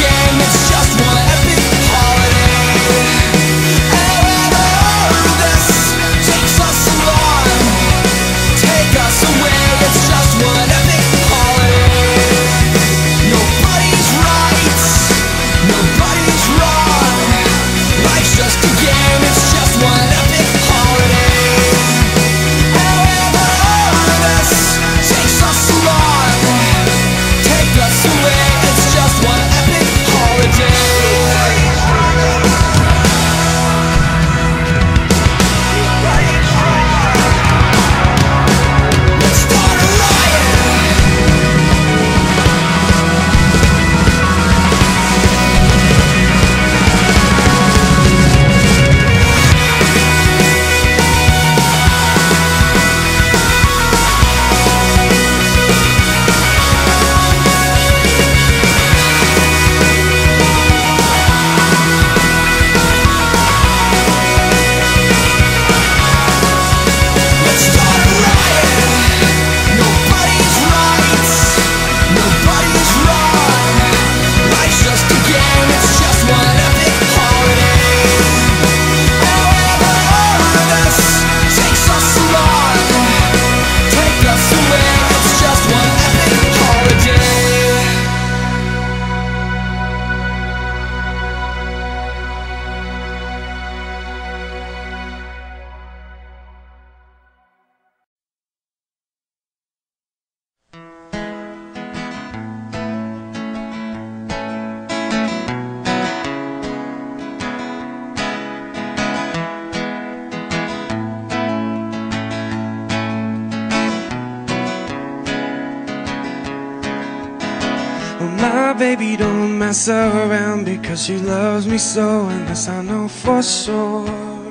game, it's just one epic holiday. However this takes us along, take us away, it's just one epic holiday. Nobody's right, nobody's wrong, life's just a game, it's just one epic holiday. However this takes us along, take us away, it's just one epic holiday. Let's start a riot. Let's start a riot. Nobody's right, nobody's wrong, life's just a game, it's just one epic holiday. However this takes us along, take us away, it's just one epic holiday. Well, my baby don't mess around because she loves me so, and this I know for sure.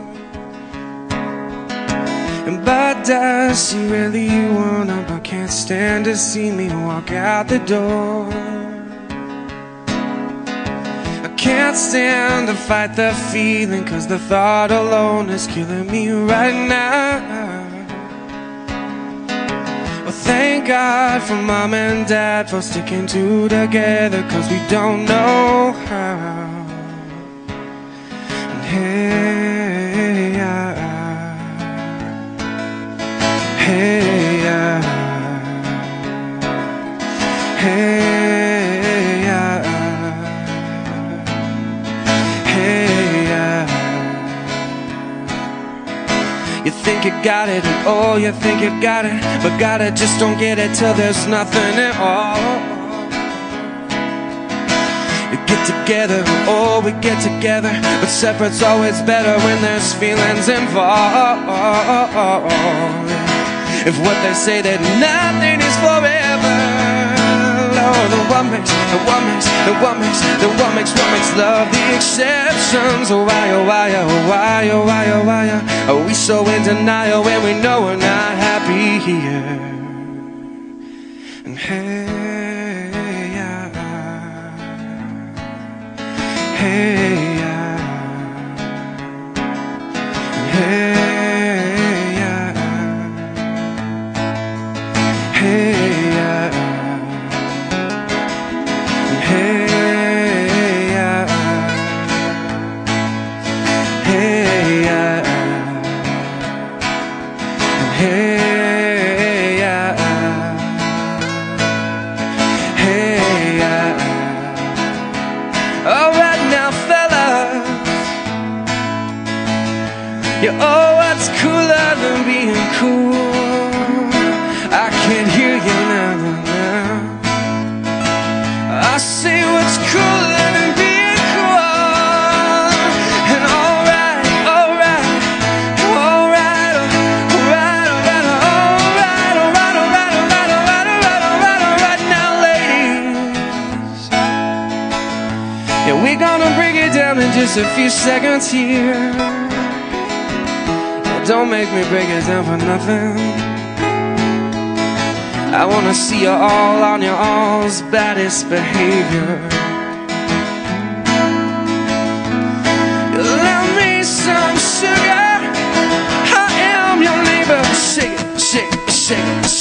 And by does she really wanna, but can't stand to see me walk out the door. I can't stand to fight the feeling, cause the thought alone is killing me right now. Well, thank God for Mom and Dad for sticking two together, cause we don't know how. And hey, hey, hey, you think you got it, and oh, you think you got it, but got it, just don't get it till there's nothing at all. We get together, oh, we get together, but separate's always better when there's feelings involved. If what they say that nothing is forever, oh, then what makes love the exceptions? Oh why, oh why, oh why, oh why, oh why are we so in denial when we know we're not happy here? And hey, hey, hey, oh, what's cooler than being cool? I can't hear you now, now. I say what's cooler than being cool? And alright, alright, alright, alright, alright, alright, alright, alright, alright, alright, alright, alright, now, ladies. Yeah, we're gonna break it down in just a few seconds here. Don't make me break it down for nothing. I wanna see you all on your all's baddest behavior. You love me some sugar, I am your neighbor. Shake it, shake it, shake it, shake it.